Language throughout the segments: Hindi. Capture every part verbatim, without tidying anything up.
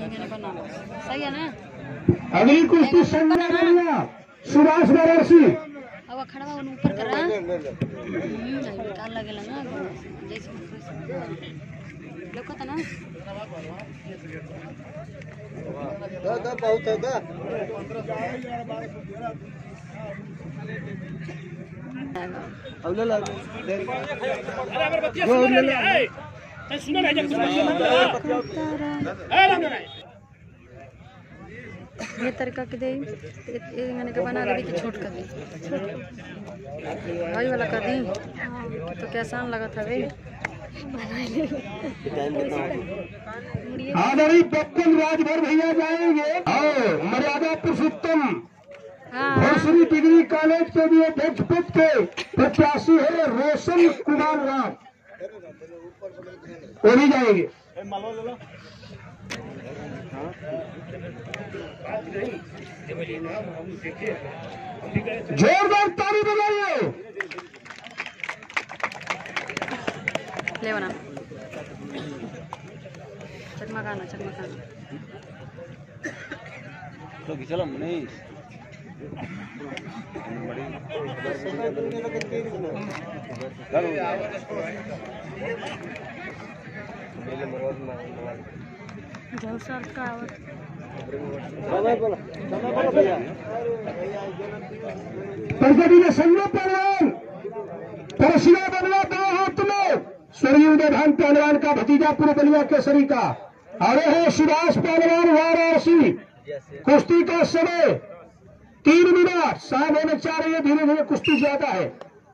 सही है ना। अगली कुश्ती संजय बलिया सुभाष वाराणसी। अब खड़ा हुआ ऊपर कर रहा है निकाल लगेला ना जैसे लोकत ना दादा बहुत है दा अब ले ला वो ले ला ए सुनो ना जब ये तरीका के दे मैंने के बना के छोट कर दी भाई वाला कर दी तो क्या आसान लगा था भाई। आदरणीय बच्चन राजभर भैया जाएंगे और मर्यादा पुरुषोत्तम भोसरी डिग्री कॉलेज के लिए अध्यक्ष पद के प्रत्याशी है रोशन कुमार राम, वो भी जाएंगे। जोरदार ताली बजाइए। ले बना चकमकाना चकमकाना तो चलो नहीं प्रगति संजय पहलवान परसिया बलिया दो हाथ में स्वर्गीय उदयभान पहलवान का भतीजा पूर्व बलिया केसरी का और है सुभाष पहलवान वाराणसी। कुश्ती का समय तीन मिनट शाम होने चाह रही है, धीरे धीरे कुश्ती ज्यादा है।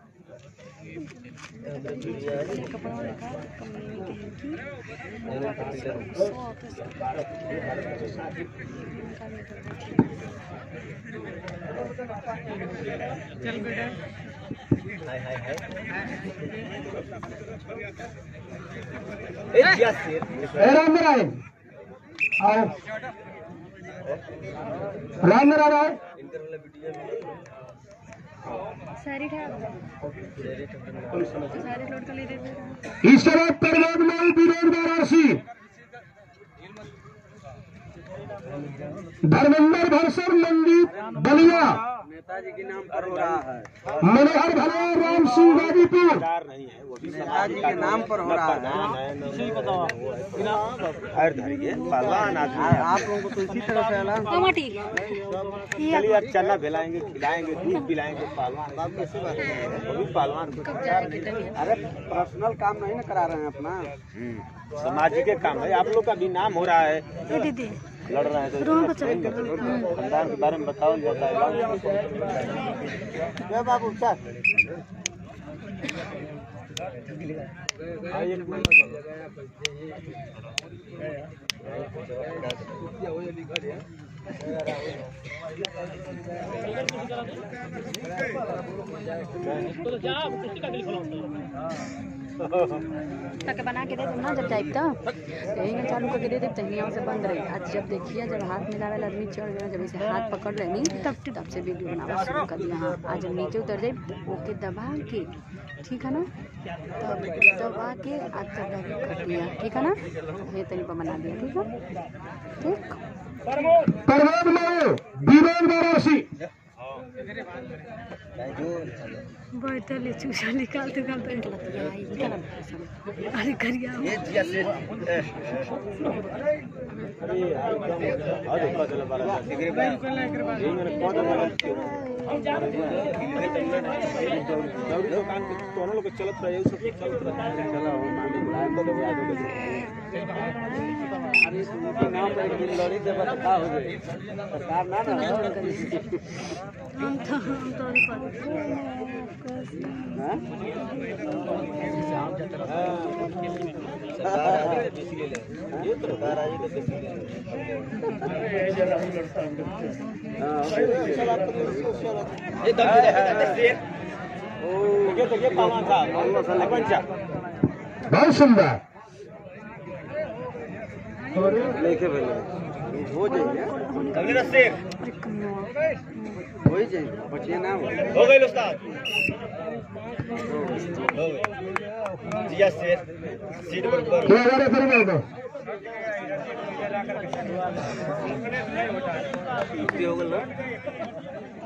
राम नारायण आओ राम नारायण सारी इसके बाद प्रमोद लाल विनोद वाराणसी, धर्मेंद्र भरसर मंदिर बलिया, नेताजी के नाम पर हो रहा है। मनोहर भला राम सिंह गाजीपुर, नेताजी के नाम पर हो रहा है। आप लोगों को तो इसी तरह से चलिए चना खिलाएंगे खिलाएंगे दूध पिलाएंगे पहलवान बाप कैसे बात है पहलवान को। अरे पर्सनल काम नहीं ना करा रहे हैं अपना, सामाजिक काम है। आप लोग का भी नाम हो रहा है, लड़ रहे हैं तो खानदान के बारे में बताओ जाता है। बाबू क्या तक बना के दे दो ना जब जाए तो यही ना चालू करके दे दे तो यहाँ से बंद रही। आज जब देखिए जब हाथ मिलावे आदमी चढ़ गया, जब इसे हाथ पकड़ लेनी तब तब से वीडियो बनाना शुरू कर दिया। हाँ आज जब नीचे उतर जाए ओके दबा के, ठीक है ना, तब दबा के आज तक कर दिया, ठीक है ना, ये तरीका बना दिया, ठीक है। ठीक प्रमोद लाल विनोद वाराणसी, बैठले चूसा निकालते निकालते अरे करिया चलत रहे चलत रहे नाम पर एक दिन लड़ी दे बता हो गई सरकार ना ना हम तो हम तो हां ये तो दाराजी के किसी ये दम है ओ ये तो ये पावन था पंचा बहुत सुंदर लेके भेले हो जाएगा अगले रास्ते हो ही जाएगा, बचिए ना हो गए उस्ताद हो गए जिया से सीट पर क्या करे फिर बोल दो छुट्टी हो गल